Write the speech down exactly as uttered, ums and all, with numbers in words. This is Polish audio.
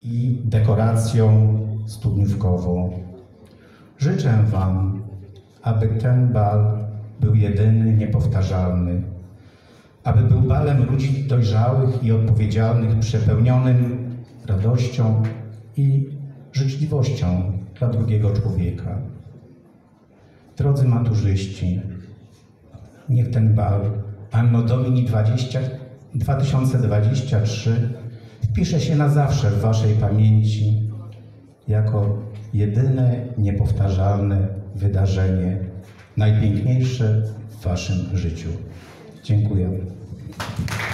i dekoracją studniówkową. Życzę Wam, aby ten bal był jedyny, niepowtarzalny, aby był balem ludzi dojrzałych i odpowiedzialnych, przepełnionym radością i życzliwością dla drugiego człowieka. Drodzy maturzyści, niech ten bal Anno Domini dwa tysiące dwudziesty trzeci wpisze się na zawsze w Waszej pamięci jako jedyne, niepowtarzalne wydarzenie, najpiękniejsze w Waszym życiu. Dziękuję.